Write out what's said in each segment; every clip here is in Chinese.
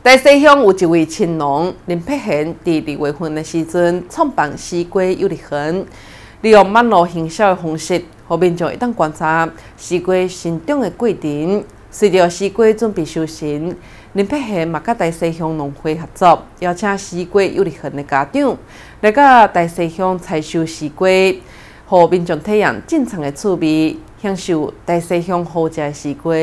大西乡有一位青农林佩贤，伫2月份的时阵创办西瓜有利园，利用网络行销的方式，互民众会当观察西瓜生长的过程。随着西瓜准备收成，林佩贤嘛甲大西乡农会合作，邀请西瓜有利园的家长来到大西乡采收西瓜，互民众体验正常的趣味，享受大西乡好食的西瓜。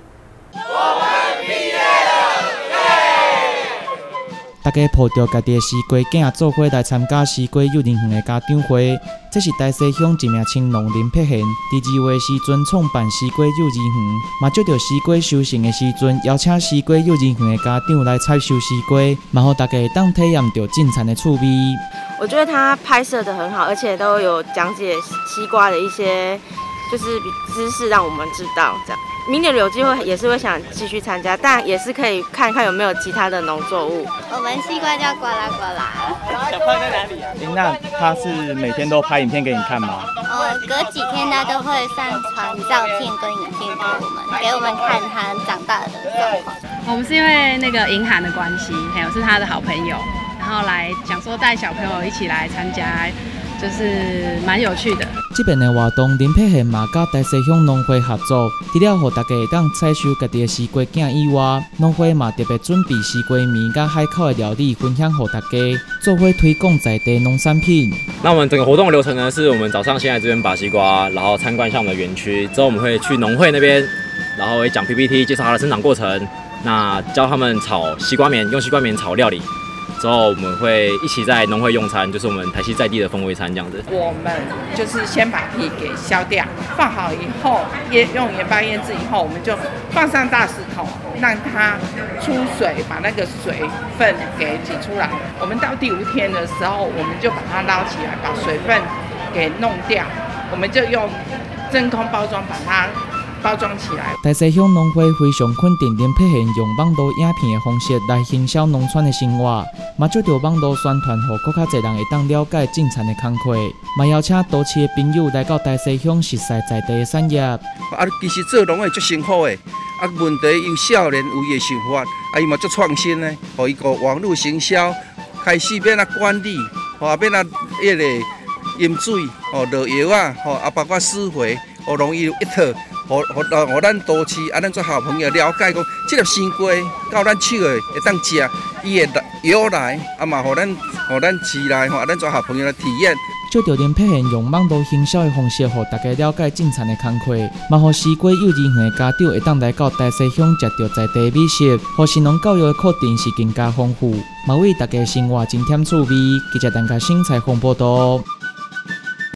大家抱着家己的西瓜囝做伙来参加西瓜幼儿园的家长会。这是大西乡一名青农林佩贤，伫2月时阵创办西瓜幼儿园，嘛接着西瓜收成的时阵，邀请西瓜幼儿园的家长来采收西瓜，嘛互大家会当体验到进餐的趣味。 我觉得他拍摄得很好，而且都有讲解西瓜的一些就是知识，让我们知道这样。明年有机会也是会想继续参加，但也是可以看看有没有其他的农作物。 我们西瓜叫呱啦呱啦。 小胖在哪里啊？那他是每天都拍影片给你看吗？ 隔几天他都会上传照片跟影片给我们看他长大的状况。 我们是因为那个银行的关系，还有是他的好朋友，然后来想说带小朋友一起来参加。就是蛮有趣的。 这边的活动，林佩贤嘛甲大西乡农会合作，除了互大家会当采收家己的西瓜囝以外，农会嘛特别准备西瓜面甲海口的料理分享给大家，做伙推广在地农产品。 那我们整个活动的流程呢，是我们早上先来这边拔西瓜，然后参观一下我们的园区，之后我们会去农会那边，然后会讲 PPT 介绍它的生长过程，那教他们炒西瓜棉，用西瓜棉炒料理。之后我们会一起在农会用餐，就是我们台西在地的风味餐这样子。 我们就是先把皮给削掉，放好以后用盐巴腌制以后，我们就放上大石头，让它出水，把那个水分给挤出来。我们到第5天的时候，我们就把它捞起来，把水分给弄掉，我们就用真空包装把它包装起来。 大西乡农会非常肯定林佩贤用网络影片的方式来行销农村的生活，嘛借着网络宣传，让更较侪人会当了解种田的工课，嘛邀请多市的朋友来到大西乡实习在地的产业。 其实做农的足辛苦的，问题由少年有伊的想法，伊嘛足创新的，互伊个网络行销开始变管理，变迄个饮水，落药啊，包括施肥，容易一套。互咱都市咱做好朋友了解讲，这粒西瓜到咱手的会当食，伊的由来嘛，互咱市内咱做好朋友来体验。 借着林佩贤用网络行销的方式，互大家了解种田的工课，嘛互西瓜幼儿园的家长会当来到大西乡食到在地美食，互新农教育的课程是更加丰富，嘛为大家生活增添趣味。记者陈家兴采访报道。